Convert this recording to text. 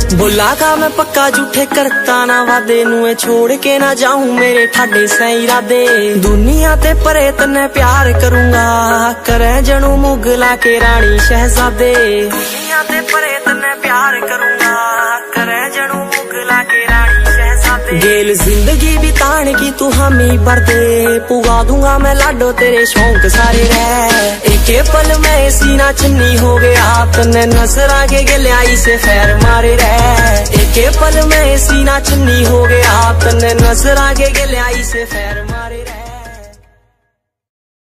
बोला का मैं पक्का झूठे करता ना वादे नुए छोड़ के ना जाऊं मेरे ठाडे से इरादे। दुनिया ते परे तन्ने प्यार करूंगा करे जनू मुगला के रानी शहजादे। दुनिया ते परे तन्ने प्यार करूंगा करे जनू मुगला के रानी शहजादे। गेल जिंदगी बिताने की तू हामी भर दे पुगा दूंगा मैं लाडो तेरे शौक सारे रह। एक पल में सीना चन्नी हो गया तन्ने नजर आगे गलियाई से फैर मारे रह। एक पल में सीना चन्नी हो गया तन्ने नजर आगे गलियाई से फैर